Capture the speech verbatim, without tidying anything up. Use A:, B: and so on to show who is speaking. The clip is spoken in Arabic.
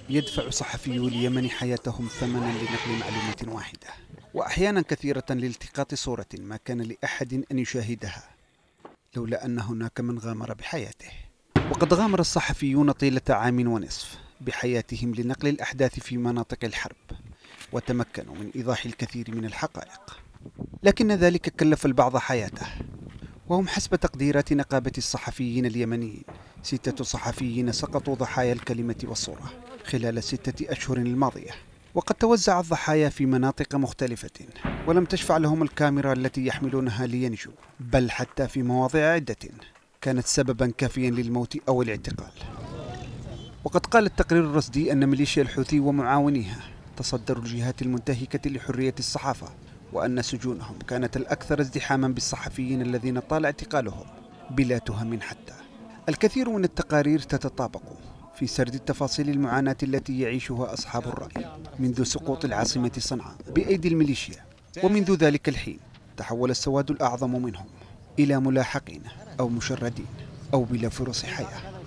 A: يدفع صحفيو اليمن حياتهم ثمنا لنقل معلومة واحدة، وأحيانا كثيرة لالتقاط صورة ما كان لأحد أن يشاهدها لولا أن هناك من غامر بحياته. وقد غامر الصحفيون طيلة عام ونصف بحياتهم لنقل الأحداث في مناطق الحرب، وتمكنوا من إيضاح الكثير من الحقائق، لكن ذلك كلف البعض حياته. وهم حسب تقديرات نقابة الصحفيين اليمنيين ستة صحفيين سقطوا ضحايا الكلمة والصورة خلال الستة أشهر الماضية، وقد توزع الضحايا في مناطق مختلفة، ولم تشفع لهم الكاميرا التي يحملونها لينجوا، بل حتى في مواضع عدة كانت سببا كافيا للموت أو الاعتقال. وقد قال التقرير الرصدي أن ميليشيا الحوثي ومعاونيها تصدروا الجهات المنتهكة لحرية الصحافة، وأن سجونهم كانت الأكثر ازدحاما بالصحفيين الذين طال اعتقالهم بلا تهم حتى. الكثير من التقارير تتطابق في سرد التفاصيل المعاناة التي يعيشها أصحاب الرأي منذ سقوط العاصمة صنعاء بأيدي الميليشيا، ومنذ ذلك الحين تحول السواد الأعظم منهم إلى ملاحقين أو مشردين أو بلا فرص حياة.